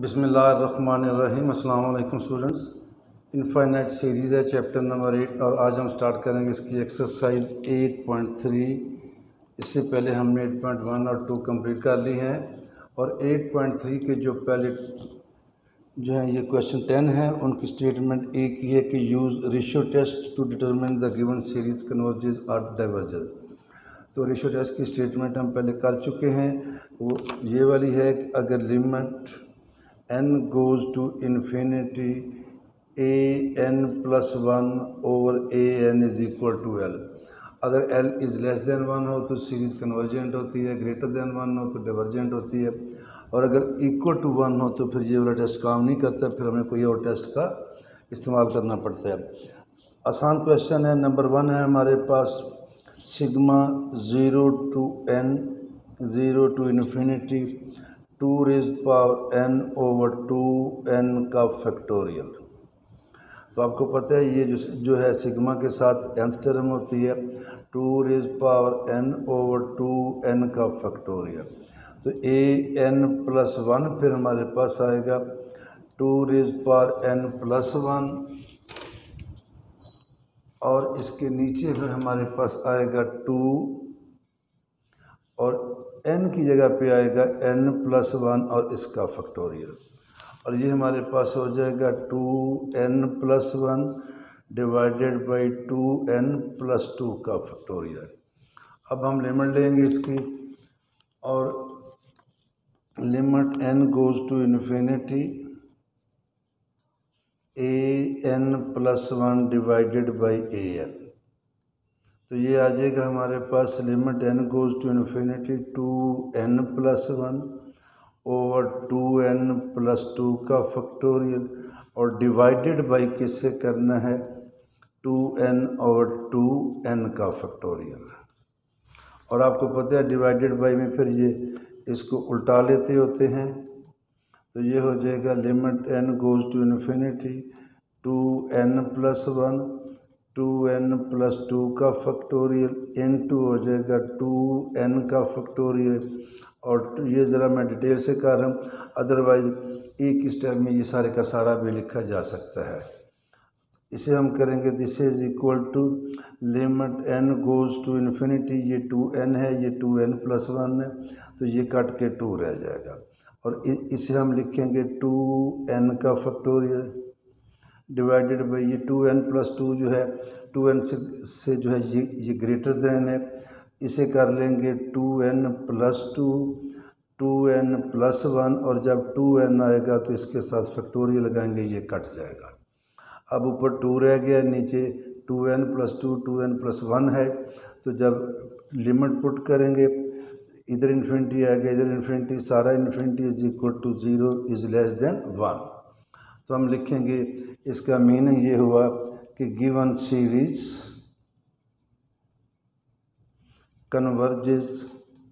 बिस्मिल्लाहिर्रहमानिर्रहीम। अस्सलाम वालेकुम स्टूडेंट्स। इनफाइनाइट सीरीज़ है, चैप्टर नंबर 8 और आज हम स्टार्ट करेंगे इसकी एक्सरसाइज 8.3। इससे पहले हमने 8.1 और 2 कंप्लीट कर ली हैं और 8.3 के जो पहले जो है ये क्वेश्चन 10 है, उनकी स्टेटमेंट एक ही है कि use ratio test to determine the given series converges और डाइवर्जेस। तो रेशियो टेस्ट की स्टेटमेंट हम पहले कर चुके हैं। वो ये वाली है कि अगर limit n goes to infinity an+1 over an is equal to l। अगर l इज़ लेस देन 1 हो तो सीरीज़ कन्वर्जेंट होती है, ग्रेटर देन 1 हो तो डाइवर्जेंट होती है, और अगर इक्वल टू 1 हो तो फिर ये वाला टेस्ट काम नहीं करता, फिर हमें कोई और टेस्ट का इस्तेमाल करना पड़ता है। आसान क्वेश्चन है। नंबर 1 है हमारे पास sigma 0 to n 0 to infinity 2 raise power n over 2n का फैक्टोरियल। तो आपको पता है ये जो है सिग्मा के साथ nth टर्म होती है 2 raise power n over 2n का फैक्टोरियल। तो an+1 फिर हमारे पास आएगा 2 रेज़ पावर n+1 और इसके नीचे फिर हमारे पास आएगा 2 और n की जगह पे आएगा n+1 और इसका फैक्टोरियल, और ये हमारे पास हो जाएगा 2n+1 डिवाइडेड बाई 2n+2 का फैक्टोरियल। अब हम लिमिट लेंगे इसकी, और limit n goes to infinity an+1 divided by an। तो ये आ जाएगा हमारे पास limit n goes to infinity 2n+1 over 2n+2 का फैक्टोरियल, और डिवाइडेड बाई किससे करना है 2n ओवर 2n का फैक्टोरियल। और आपको पता है डिवाइडेड बाई में फिर ये इसको उल्टा लेते होते हैं, तो ये हो जाएगा limit n goes to infinity 2n+1 2n+2 का फैक्टोरियल इनटू हो जाएगा 2n का फैक्टोरियल। और ये ज़रा मैं डिटेल से कर रहा हूँ, अदरवाइज़ एक स्टेप में ये सारे का सारा भी लिखा जा सकता है। इसे हम करेंगे this is equal to limit n goes to infinity, ये 2n है, ये 2n+1 है, तो ये कट के 2 रह जाएगा, और इसे हम लिखेंगे 2n का फैक्टोरियल डिवाइडेड बाई ये 2n+2 जो है 2n से जो है ये ग्रेटर दैन है, इसे कर लेंगे 2n+2 2n+1, और जब 2n आएगा तो इसके साथ फैक्टोरियल लगाएंगे, ये कट जाएगा। अब ऊपर 2 रह गया, नीचे 2n+2 2n+1 है, तो जब लिमिट पुट करेंगे इधर इन्फिनिटी आएगा, इधर इन्फिनिटी, सारा infinity is equal to 0 is less than 1। तो हम लिखेंगे इसका मीनिंग ये हुआ कि given series converges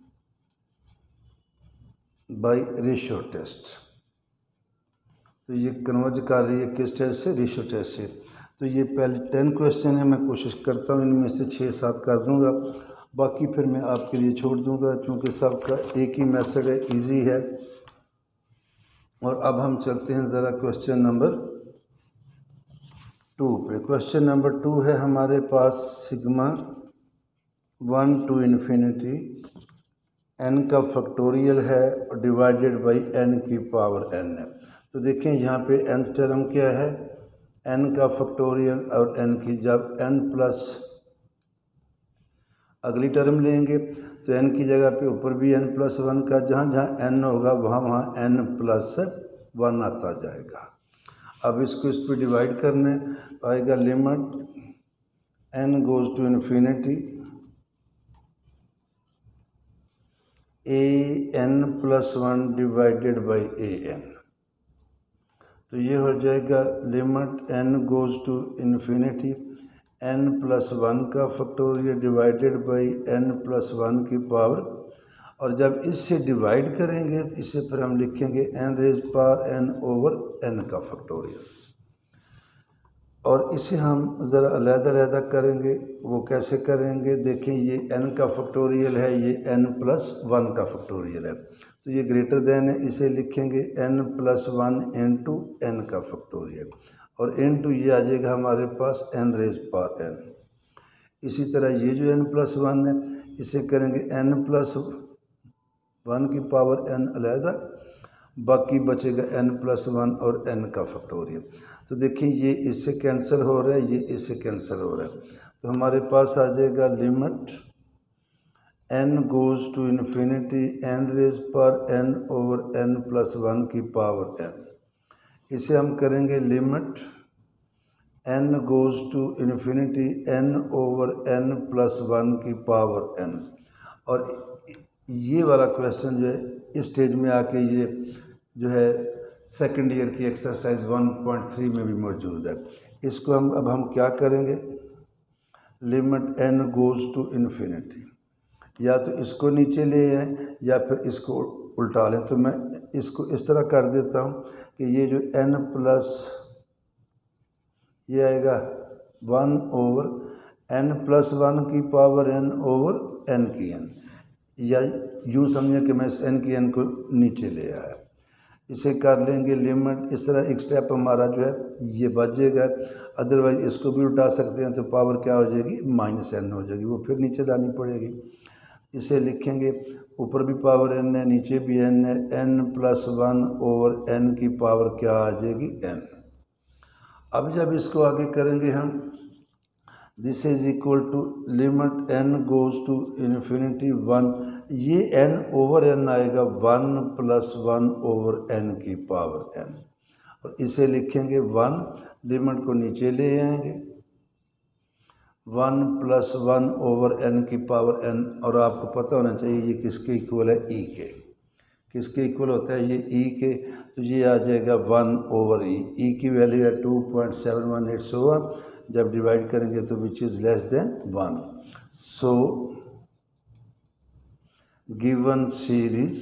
by ratio test. तो ये कन्वर्ज कर रही है किस टेस्ट से, रेशियो टेस्ट से। तो ये पहले 10 क्वेश्चन है, मैं कोशिश करता हूँ इनमें से 6-7 कर दूंगा, बाकी फिर मैं आपके लिए छोड़ दूंगा, क्योंकि सबका एक ही मेथड है, इजी है। और अब हम चलते हैं ज़रा क्वेश्चन नंबर 2 पे। क्वेश्चन नंबर 2 है हमारे पास सिग्मा 1 टू इन्फिनिटी n का फैक्टोरियल है और डिवाइडेड बाई n की पावर n है। तो देखें यहाँ पे nth टर्म क्या है, n का फैक्टोरियल, और n की जब n प्लस अगली टर्म लेंगे तो n की जगह पे ऊपर भी n+1 का, जहाँ जहाँ n होगा वहाँ वहाँ n+1 आता जाएगा। अब इसको इस पर डिवाइड करने आएगा limit n goes to infinity an+1 divided by an। तो ये हो जाएगा limit n goes to infinity n+1 का फैक्टोरियल डिवाइडेड बाई n+1 की पावर, और जब इससे डिवाइड करेंगे इसे फिर हम लिखेंगे n raise power n over n का फैक्टोरियल। और इसे हम ज़रा अलग-अलग करेंगे। वो कैसे करेंगे, देखें ये n का फैक्टोरियल है, ये n+1 का फैक्टोरियल है, तो ये ग्रेटर देन है, इसे लिखेंगे n+1 इंटू n का फैक्टोरियल, और इंटू ये आ जाएगा हमारे पास n⁻n। इसी तरह ये जो n+1 है इसे करेंगे n+1 की पावर n अलहदा, बाकी बचेगा n+1 और n का फैक्टोरियल। तो देखिए ये इससे कैंसिल हो रहा है, ये इससे कैंसिल हो रहा है, तो हमारे पास आ जाएगा limit n goes to infinity n⁻n over n+1 की पावर n। इसे हम करेंगे limit n goes to infinity n over n+1 की पावर n। और ये वाला क्वेश्चन जो है इस स्टेज में आके ये जो है सेकंड ईयर की एक्सरसाइज 1.3 में भी मौजूद है। इसको हम क्या करेंगे, limit n goes to infinity, या तो इसको नीचे ले आए या फिर इसको उल्टा लें। तो मैं इसको इस तरह कर देता हूँ कि ये जो n प्लस ये आएगा 1 ओवर n+1 की पावर n ओवर n की n, या यूँ समझें कि मैं इस n की n को नीचे ले आया। इसे कर लेंगे लिमिट, इस तरह एक स्टेप हमारा जो है ये बच जाएगा। अदरवाइज़ इसको भी उल्टा सकते हैं, तो पावर क्या हो जाएगी, -n हो जाएगी, वो फिर नीचे लानी पड़ेगी। इसे लिखेंगे ऊपर भी पावर n है, नीचे भी n है, n+1 ओवर n की पावर क्या आ जाएगी, n। अब जब इसको आगे करेंगे हम, this is equal to limit n goes to infinity 1, ये n ओवर n आएगा 1+1 ओवर n की पावर n, और इसे लिखेंगे 1, लिमिट को नीचे ले आएंगे 1+1 ओवर n की पावर n। और आपको पता होना चाहिए ये किसके इक्वल है, e के। किसके इक्वल होता है ये, e के, तो ये आ जाएगा 1 ओवर e। e की वैल्यू है 2.718, जब डिवाइड करेंगे तो which is less than 1। So given series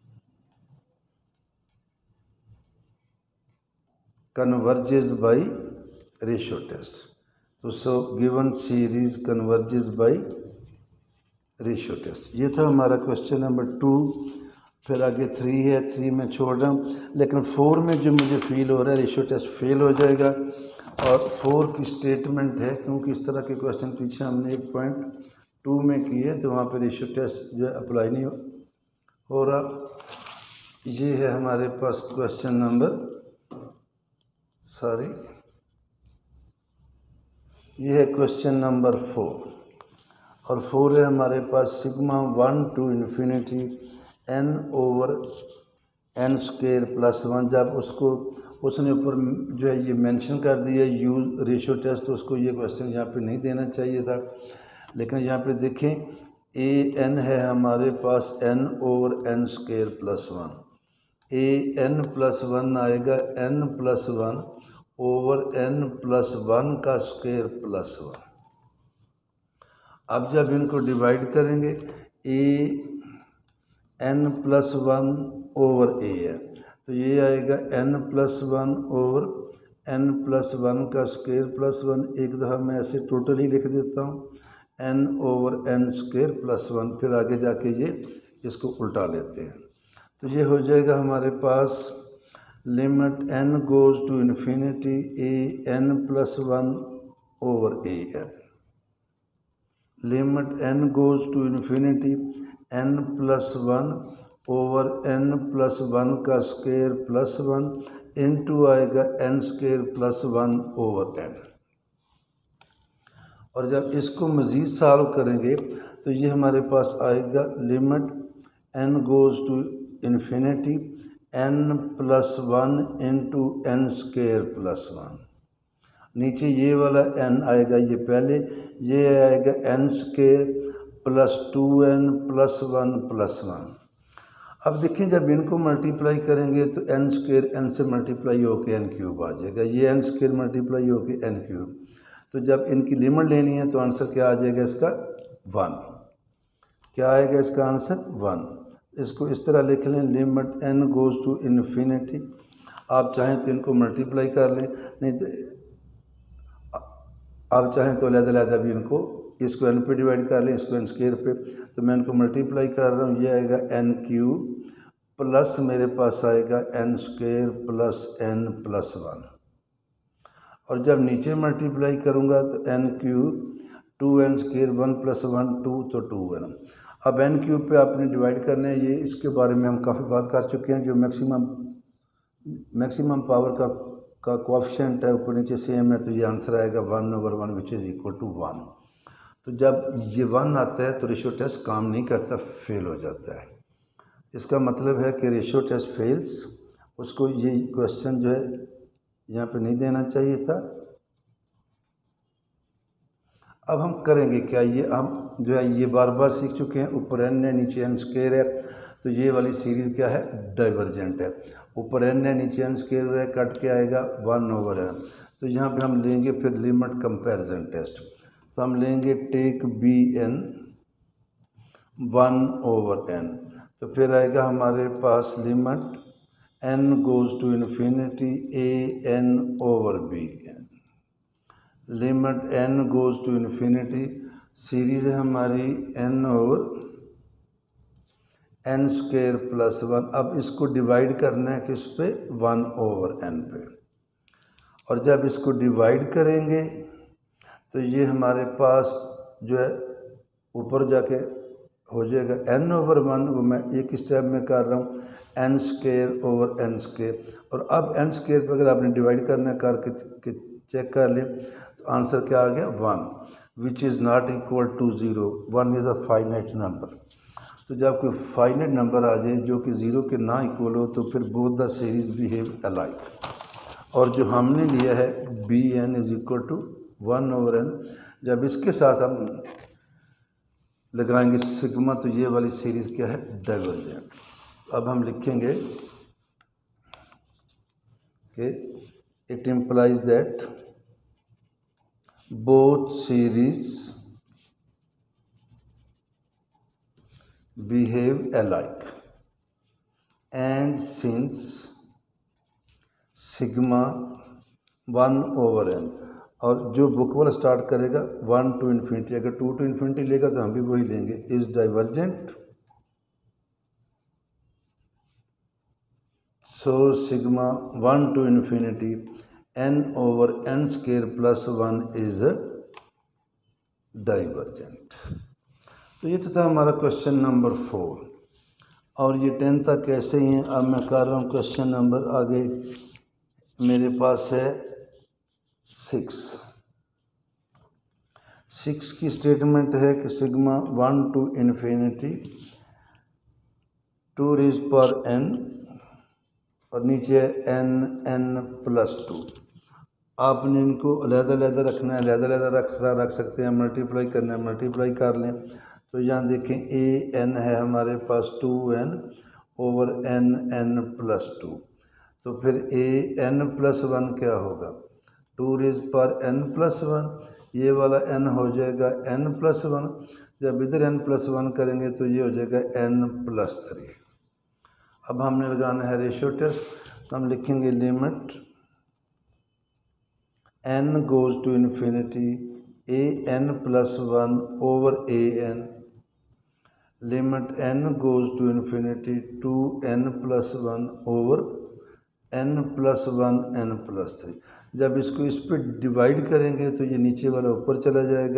converges by ratio test. तो so given series converges by ratio test. ये था हमारा क्वेश्चन नंबर 2। फिर आगे 3 है, 3 में छोड़ रहा हूँ, लेकिन 4 में जो मुझे फील हो रहा है रेशियो टेस्ट फेल हो जाएगा। और 4 की स्टेटमेंट है, क्योंकि इस तरह के क्वेश्चन पीछे हमने 1.2 में किए, तो वहाँ पे रेशियो टेस्ट जो है अप्लाई नहीं हो रहा। ये है हमारे पास क्वेश्चन नंबर, ये है क्वेश्चन नंबर 4, और 4 है हमारे पास sigma 1 to infinity n over n square plus 1। जब उसको उसने ऊपर जो है ये मेंशन कर दिया यूज रेशियो टेस्ट, तो उसको ये क्वेश्चन यहाँ पे नहीं देना चाहिए था। लेकिन यहाँ पे देखें a n है हमारे पास n over n square plus 1, a n+1 आएगा n+1 ओवर n+1 का स्क्वायर प्लस 1। अब जब इनको डिवाइड करेंगे a n+1 ओवर a है, तो ये आएगा n+1 ओवर n+1 का स्क्वायर प्लस 1। एक दफ़ा मैं ऐसे टोटल ही लिख देता हूँ n over n square plus 1, फिर आगे जाके ये इसको उल्टा लेते हैं, तो ये हो जाएगा हमारे पास limit n goes to infinity a n+1 over a n, limit n goes to infinity n+1 over n+1 का स्क्वायर प्लस 1 इंटू आएगा n square plus 1 over n। और जब इसको मज़ीद सॉल्व करेंगे तो ये हमारे पास आएगा limit n goes to infinity n+1 into n square plus 1। नीचे ये वाला n आएगा, ये पहले, ये आएगा n square plus 2n plus 1 plus 1। अब देखिए जब इनको मल्टीप्लाई करेंगे तो n स्क्वायर n से मल्टीप्लाई होकर n क्यूब आ जाएगा, ये n स्क्वायर मल्टीप्लाई होकर n क्यूब। तो जब इनकी लिमिट लेनी है तो आंसर क्या आ जाएगा इसका, 1। क्या आएगा इसका आंसर, 1। इसको इस तरह लिख लें, limit n goes to infinity. आप चाहें तो इनको मल्टीप्लाई कर लें, नहीं तो आप चाहें तो अलग-अलग भी इनको, इसको n पे डिवाइड कर लें, इसको n स्क्वायर पे, तो मैं इनको मल्टीप्लाई कर रहा हूँ। ये आएगा n क्यूब प्लस मेरे पास आएगा n square plus n plus 1, और जब नीचे मल्टीप्लाई करूँगा तो n cube 2n square 1 plus 1 2, तो 2n। अब n क्यूब पे आपने डिवाइड करने हैं, ये इसके बारे में हम काफ़ी बात कर चुके हैं। जो मैक्सिमम पावर का कोएफिशिएंट है ऊपर नीचे सेम है, तो ये आंसर आएगा 1/1 विच इज़ इक्वल टू 1। तो जब ये 1 आता है तो रेशियो टेस्ट काम नहीं करता, फेल हो जाता है। इसका मतलब है कि रेशियो टेस्ट फेल्स, उसको ये क्वेश्चन जो है यहाँ पे नहीं देना चाहिए था। अब हम करेंगे क्या, ये हम जो है ये बार बार सीख चुके हैं। ऊपर n है नीचे n स्क्वायर है, तो ये वाली सीरीज़ क्या है, डाइवर्जेंट है। ऊपर n है नीचे n स्क्वायर है, कट के आएगा 1/n। तो यहाँ पे हम लेंगे फिर लिमिट कंपैरिजन टेस्ट, तो हम लेंगे टेक bn 1/n, तो फिर आएगा हमारे पास limit n goes to infinity an/bn, limit n goes to infinity, series है हमारी n/n स्क्वायर प्लस 1। अब इसको डिवाइड करना है किस पे, 1/n पे, और जब इसको डिवाइड करेंगे तो ये हमारे पास जो है ऊपर जाके हो जाएगा n/1, वो मैं एक स्टेप में कर रहा हूँ, n square over n square. और अब n स्क्वायर पर अगर आपने डिवाइड करना करके चेक कर लें तो आंसर क्या आ गया, 1 which is not equal to 0। 1 is a finite number. तो जब कोई फाइनाइट नंबर आ जाए जो कि 0 के ना इक्वल हो, तो फिर both the series behave alike. और जो हमने लिया है bn is equal to 1/n, जब इसके साथ हम लगाएंगे सिग्मा, तो ये वाली सीरीज़ क्या है, डाइवर्जेंट। अब हम लिखेंगे कि it implies that both series behave alike, and since sigma 1/n, और जो बुक वाला स्टार्ट करेगा 1 to इन्फिनिटी, अगर 2 to इन्फिनिटी लेगा तो हम भी वही लेंगे, is divergent, so sigma 1 to infinity n/n square plus 1 is divergent. तो ये तो था हमारा क्वेश्चन नंबर 4, और ये 10 तक ऐसे ही हैं। अब मैं कर रहा हूँ क्वेश्चन नंबर, आगे मेरे पास है 6 की स्टेटमेंट है कि सिग्मा 1 to इन्फिनिटी 2 रेज़ पर n, और नीचे है n+2। आपने इनको अलग-अलग रखना है, अलग-अलग रख सकते हैं, मल्टीप्लाई करना है मल्टीप्लाई कर लें। तो यहाँ देखें an है हमारे पास 2n/n+2, तो फिर an+1 क्या होगा, 2 रेज़ पर n+1, ये वाला n हो जाएगा n+1। जब इधर n+1 करेंगे तो ये हो जाएगा n+3। अब हमने लगाना है रेशियो टेस्ट, तो हम लिखेंगे limit n goes to infinity an+1/an, limit n goes to infinity 2n+1/n+1n+3। जब इसको इस पर डिवाइड करेंगे तो ये नीचे वाला ऊपर चला जाएगा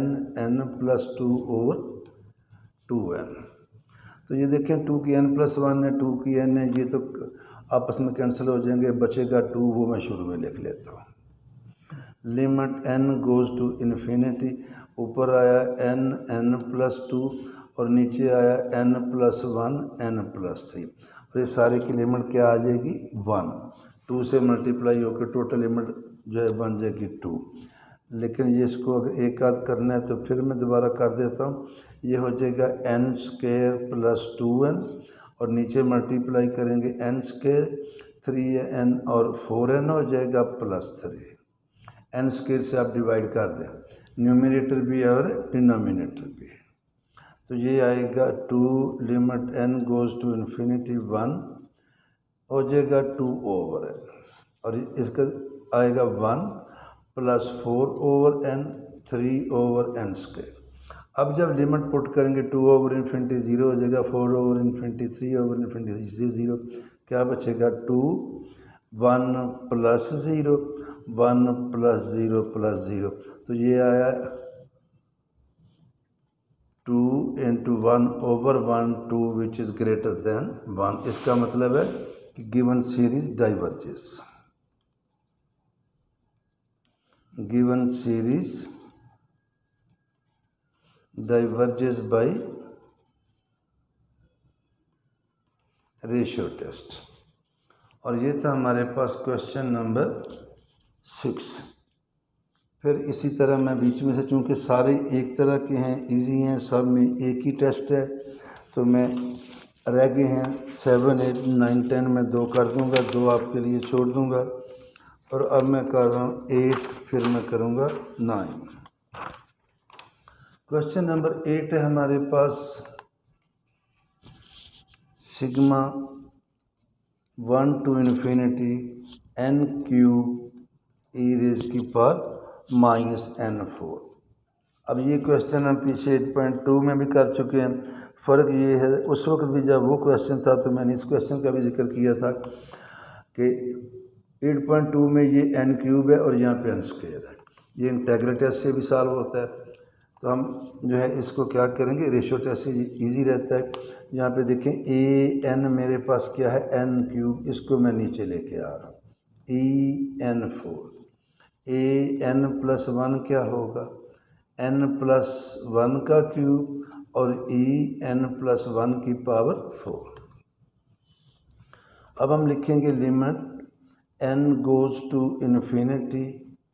n+2/2n। तो ये देखें 2 की n+1 है, 2 की n है, ये तो आपस में कैंसिल हो जाएंगे, बचेगा 2, वो मैं शुरू में लिख लेता हूँ। Limit n goes to infinity, ऊपर आया n+2 और नीचे आया n+1n+3, और ये सारे की लिमिट क्या आ जाएगी, 1। 2 से मल्टीप्लाई होकर टोटल लिमिट जो है बन जाएगी 2। लेकिन ये इसको अगर एक आध करना है तो फिर मैं दोबारा कर देता हूँ। ये हो जाएगा n² + 2n, और नीचे मल्टीप्लाई करेंगे n² 3n और 4n हो जाएगा +3। n² से आप डिवाइड कर दें, न्यूमरेटर भी और डिनोमिनेटर भी। तो ये आएगा 2 limit n goes to infinity 1 हो जाएगा 2/n, और इसका आएगा 1 प्लस 4/n 3/n²। अब जब लिमिट पुट करेंगे 2/∞ 0 हो जाएगा, 4/∞ 3/∞ 0, क्या बचेगा 2 1 प्लस 0 1 प्लस 0 प्लस 0, तो ये आया 2 × 1/1 2 विच इज़ ग्रेटर दैन 1। इसका मतलब है कि given series diverges, given series diverges by ratio test. और ये था हमारे पास क्वेश्चन नंबर 6। फिर इसी तरह मैं बीच में से, चूँकि सारे एक तरह के हैं, इजी हैं, सब में एक ही टेस्ट है, तो मैं रह गए हैं 7 8 9 10 में 2 कर दूंगा, 2 आपके लिए छोड़ दूंगा। और अब मैं कर रहा हूँ 8, फिर मैं करूँगा 9। क्वेश्चन नंबर 8 है हमारे पास सिग्मा 1 to ∞ n³ e⁻⁻⁴। अब ये क्वेश्चन हम पीछे 8.2 में भी कर चुके हैं। फ़र्क ये है, उस वक्त भी जब वो क्वेश्चन था तो मैंने इस क्वेश्चन का भी जिक्र किया था कि 8.2 में ये n³ है और यहाँ पे n² है। ये इंटीग्रल टेस्ट से भी सॉल्व होता है, तो हम जो है इसको क्या करेंगे, रेशियो टेस्ट से इजी रहता है। यहाँ पे देखें an मेरे पास क्या है n³, इसको मैं नीचे लेके आ रहा हूँ en4। an+1 क्या होगा n+1 का क्यूब और en+1 की पावर 4। अब हम लिखेंगे limit n goes to ∞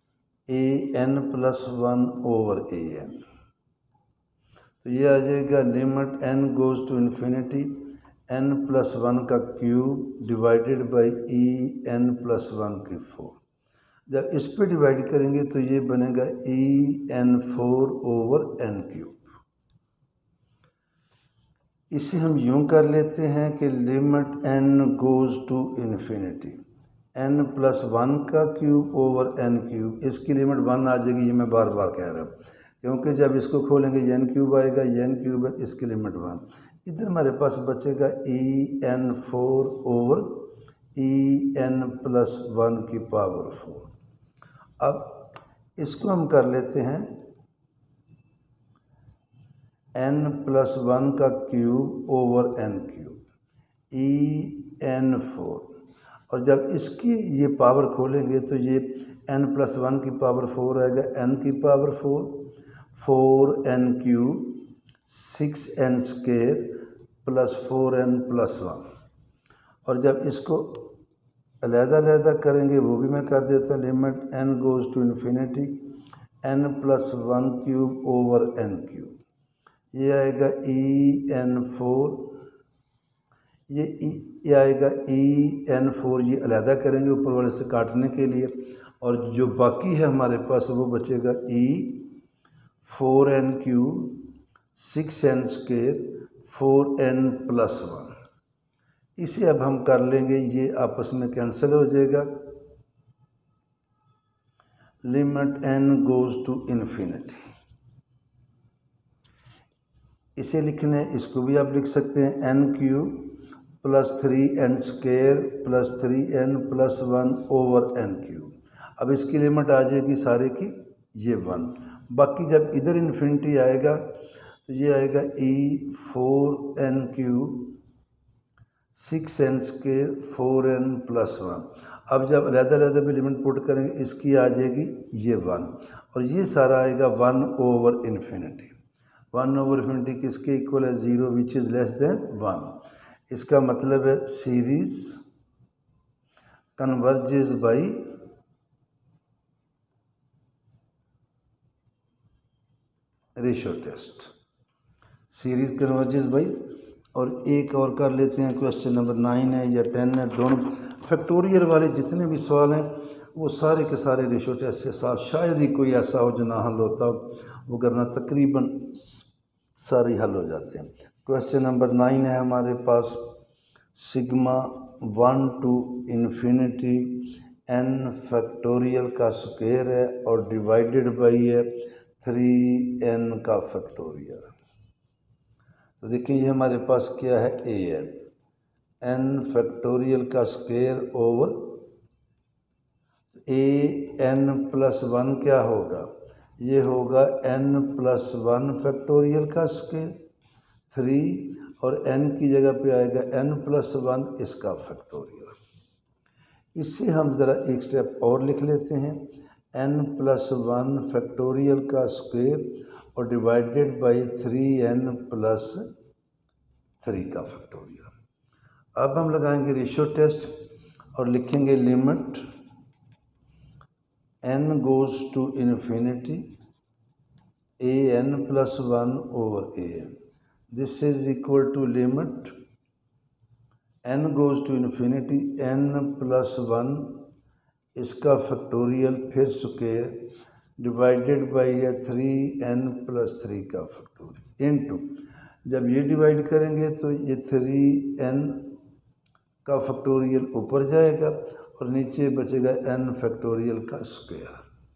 an+1/an। तो ये आ जाएगा limit n goes to ∞ n+1 का क्यूब डिवाइडेड बाई en+1 की 4। जब इस पे डिवाइड करेंगे तो ये बनेगा en4/n³। इसे हम यूं कर लेते हैं कि limit n goes to ∞ n+1 का क्यूब ओवर n³, इसकी लिमिट 1 आ जाएगी। ये मैं बार बार कह रहा हूँ, क्योंकि जब इसको खोलेंगे n³ आएगा, n³ है, इसकी लिमिट 1। इधर हमारे पास बचेगा en4/en+1 की पावर 4। अब इसको हम कर लेते हैं n+1 का क्यूब ओवर n³ en4, और जब इसकी ये पावर खोलेंगे तो ये n+1 की पावर 4 आएगा, n की power 4 4n³ 6n² plus 4n+1। और जब इसको अलहदा करेंगे वो भी मैं कर देता हूँ। Limit n goes to ∞ n+1³ ये आएगा en4, ये आएगा en4, ये अलहदा करेंगे ऊपर वाले से काटने के लिए, और जो बाकी है हमारे पास वो बचेगा e4n³ 6n² 4n+1। इसे अब हम कर लेंगे, ये आपस में कैंसिल हो जाएगा। लिमिट n goes to ∞, इसे लिखने, इसको भी आप लिख सकते हैं n³ + 3n² + 3n+1/n³। अब इसकी लिमिट आ जाएगी सारे की ये 1। बाकी जब इधर इन्फिनिटी आएगा तो ये आएगा e4n³ 6n² 4n+1। अब जब अलहदा भी लिमिट पुट करेंगे, इसकी आ जाएगी ये 1, और ये सारा आएगा 1/∞। 1/∞ किसके इक्वल है, 0 विच इज़ लेस देन 1। इसका मतलब है series converges by ratio test, series converges by. और एक और कर लेते हैं, क्वेश्चन नंबर 9 है या 10 है, दोनों फैक्टोरियल वाले जितने भी सवाल हैं वो सारे के सारे रेशियो टेस्ट से सॉल्व, शायद ही कोई ऐसा हो जो ना हल होता हो, वो करना तकरीबन सारे हल हो जाते हैं। क्वेश्चन नंबर 9 है हमारे पास सिग्मा 1 to ∞ n फैक्टोरियल का स्क्वायर है और डिवाइडेड बाई है 3n का फैक्टोरियल। तो देखिए ये हमारे पास क्या है n फैक्टोरियल का स्क्वायर ओवर n प्लस 1 क्या होगा, ये होगा n प्लस 1 फैक्टोरियल का स्क्वायर 3 और n की जगह पे आएगा n प्लस 1 इसका फैक्टोरियल। इससे हम ज़रा एक स्टेप और लिख लेते हैं n प्लस 1 फैक्टोरियल का स्क्वायर और डिवाइडेड बाई 3n प्लस 3 का फैक्टोरियल। अब हम लगाएंगे रेशियो टेस्ट और लिखेंगे limit n goes to infinity an plus 1 over an। This is equal to limit n goes to infinity n plus 1 इसका factorial फिर square divided by 3n plus 3 का factorial into, जब ये डिवाइड करेंगे तो ये 3n का फैक्टोरियल ऊपर जाएगा और नीचे बचेगा n फैक्टोरियल का square.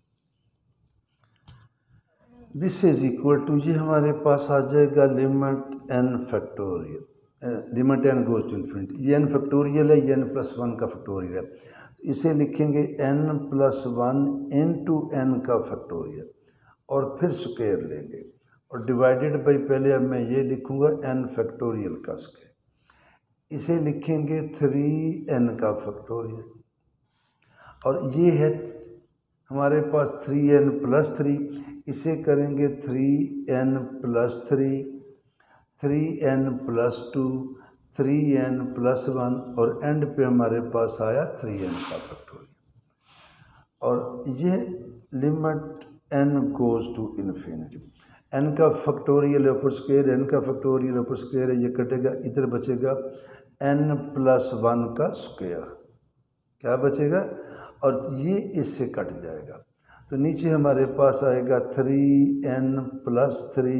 This is equal to, ये हमारे पास आ जाएगा limit n factorial, limit n goes to infinity, ये n फैक्टोरियल है, ये n प्लस 1 का फैक्टोरियल है। इसे लिखेंगे n प्लस 1 इंटू n का फैक्टोरियल और फिर स्क्वायर लेंगे और डिवाइडेड बाई, पहले अब मैं ये लिखूँगा n फैक्टोरियल का स्क्वायर, इसे लिखेंगे 3n का फैक्टोरियल और ये है हमारे पास 3n प्लस 3, इसे करेंगे 3n plus 3, 3n plus 2, 3n plus 1 और एंड पे हमारे पास आया 3n का फैक्टोरियल। और ये limit n goes to infinity, n का फैक्टोरियल ऊपर स्क्वायर, n का फैक्टोरियल ऊपर स्क्वायर है, ये कटेगा, इधर बचेगा n प्लस 1 का स्क्वायर, क्या बचेगा, और ये इससे कट जाएगा तो नीचे हमारे पास आएगा 3n plus 3,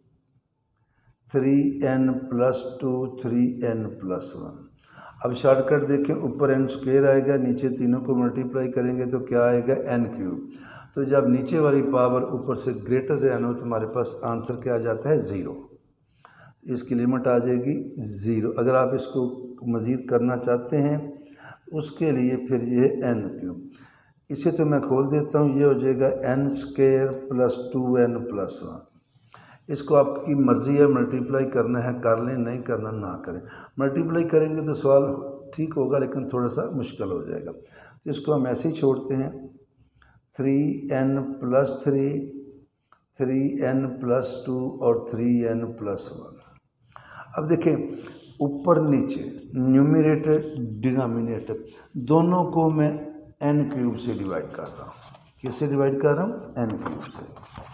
3n plus 2, 3n plus 1। अब शॉर्टकट देखें, ऊपर n स्क्वायर आएगा, नीचे तीनों को मल्टीप्लाई करेंगे तो क्या आएगा n क्यूब। तो जब नीचे वाली पावर ऊपर से ग्रेटर देन हो तो हमारे पास आंसर क्या आ जाता है 0, इसकी लिमिट आ जाएगी 0। अगर आप इसको मज़ीद करना चाहते हैं उसके लिए फिर ये n क्यूब, इसे तो मैं खोल देता हूँ, ये हो जाएगा n square plus 2n plus 1। इसको आपकी मर्ज़ी है, मल्टीप्लाई करना है कर लें, नहीं करना ना करें। मल्टीप्लाई करेंगे तो सवाल ठीक होगा लेकिन थोड़ा सा मुश्किल हो जाएगा, तो इसको हम ऐसे ही छोड़ते हैं। 3n प्लस 3, 3n प्लस 2 और 3n प्लस 1। अब देखें ऊपर नीचे न्यूमरेटर डिनोमिनेटर दोनों को मैं n क्यूब से डिवाइड कर रहा हूँ। किससे डिवाइड कर रहा हूँ? n क्यूब से।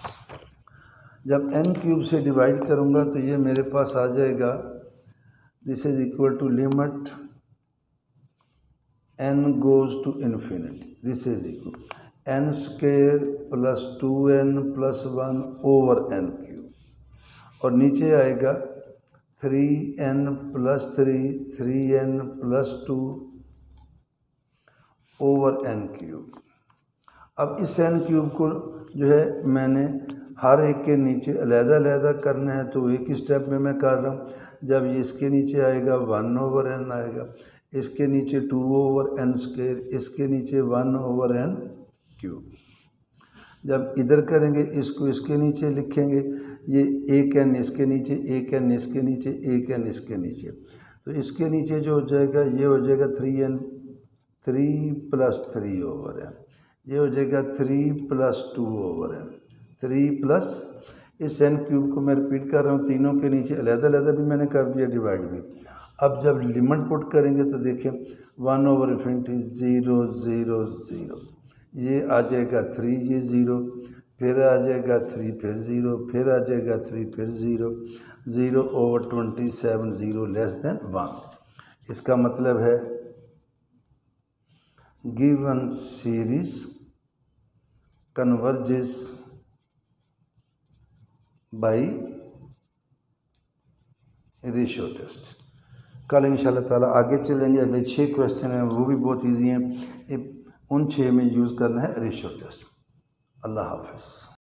जब n क्यूब से डिवाइड करूँगा तो ये मेरे पास आ जाएगा, this is equal to limit n goes to infinity, this is equal n square plus 2n plus 1 over n cube और नीचे आएगा 3n plus 3, 3n plus 2 over n cube. अब इस n क्यूब को जो है मैंने हर एक के नीचे अलग-अलग करना है, तो एक ही स्टेप में मैं कर रहा हूँ। जब ये इसके नीचे आएगा 1 ओवर n आएगा, इसके नीचे 2 ओवर n स्क्वायर, इसके नीचे 1 ओवर n क्यूब। जब इधर करेंगे इसको इसके नीचे लिखेंगे, ये एक n इसके नीचे, एक n इसके नीचे, एक n इसके नीचे, तो इसके नीचे जो हो जाएगा ये हो जाएगा 3n, 3 प्लस 3 ओवर n, ये हो जाएगा 3 प्लस 2 ओवर n, 3 प्लस इस n क्यूब को मैं रिपीट कर रहा हूँ, तीनों के नीचे अलग-अलग भी मैंने कर दिया डिवाइड भी। अब जब लिमिट पुट करेंगे तो देखिए 1 ओवर इन्फिनिटी 0 0 0, ये आ जाएगा 3, ये 0, फिर आ जाएगा 3, फिर 0, फिर आ जाएगा 3, फिर 0, 0 ओवर 27, 0 लेस देन 1। इसका मतलब है given series converges by ratio test. कल इंशाल्लाह ताला आगे चलेंगे, अगले 6 क्वेश्चन हैं वो भी बहुत इजी हैं। उन 6 में यूज़ करना है रेशियो टेस्ट। अल्लाह हाफ़िज़।